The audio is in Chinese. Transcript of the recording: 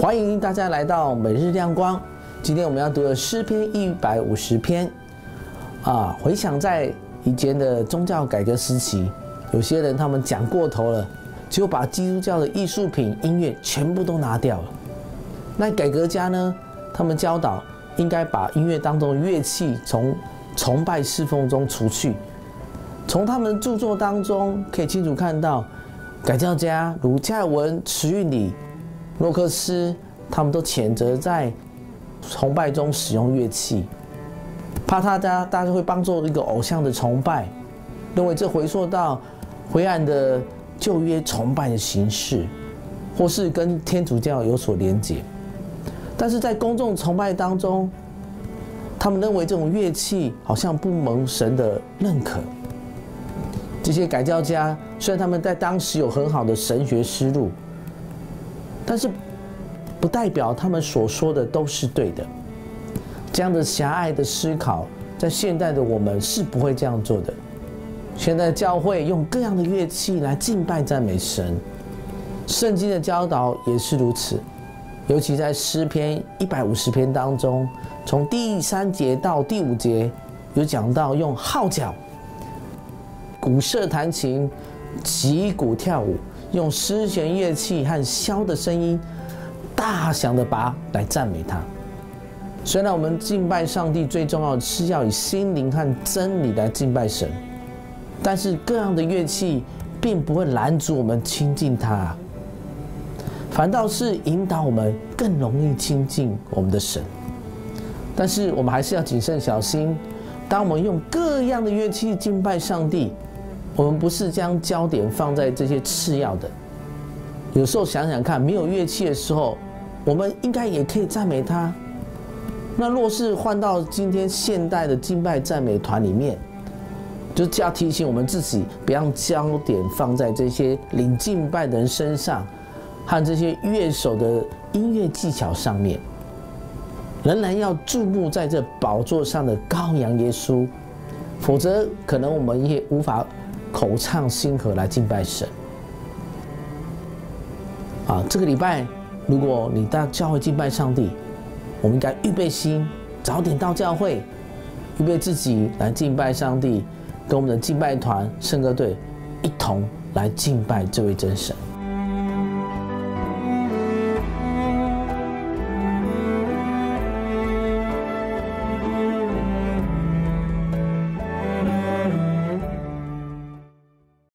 欢迎大家来到每日亮光。今天我们要读的诗篇150篇。回想在以前的宗教改革时期，有些人他们讲过头了，就把基督教的艺术品、音乐全部都拿掉了。那改革家呢，他们教导应该把音乐当中的乐器从崇拜侍奉中除去。从他们著作当中可以清楚看到，改教家如加尔文、慈运理、诺克斯，他们都谴责在崇拜中使用乐器，怕大家会帮助一个偶像的崇拜，认为这回溯到灰暗的旧约崇拜的形式，或是跟天主教有所连结。但是在公众崇拜当中，他们认为这种乐器好像不蒙神的认可。这些改教家虽然他们在当时有很好的神学思路，但是不代表他们所说的都是对的。这样的狭隘的思考，在现代的我们是不会这样做的。现在教会用各样的乐器来敬拜赞美神，圣经的教导也是如此。尤其在诗篇150篇当中，从第3节到第5节，有讲到用号角、鼓瑟弹琴、击鼓跳舞，用丝弦乐器和箫的声音，大响的拔来赞美他。虽然我们敬拜上帝最重要的是要以心灵和真理来敬拜神，但是各样的乐器并不会拦阻我们亲近他，反倒是引导我们更容易亲近我们的神。但是我们还是要谨慎小心，当我们用各样的乐器敬拜上帝，我们不是将焦点放在这些次要的。有时候想想看，没有乐器的时候，我们应该也可以赞美他。那若是换到今天现代的敬拜赞美团里面，就是要提醒我们自己，不要焦点放在这些领敬拜的人身上，和这些乐手的音乐技巧上面，仍然要注目在这宝座上的羔羊耶稣，否则可能我们也无法口唱心和来敬拜神。这个礼拜，如果你到教会敬拜上帝，我们应该预备心，早点到教会，预备自己来敬拜上帝，跟我们的敬拜团、圣歌队一同来敬拜这位真神。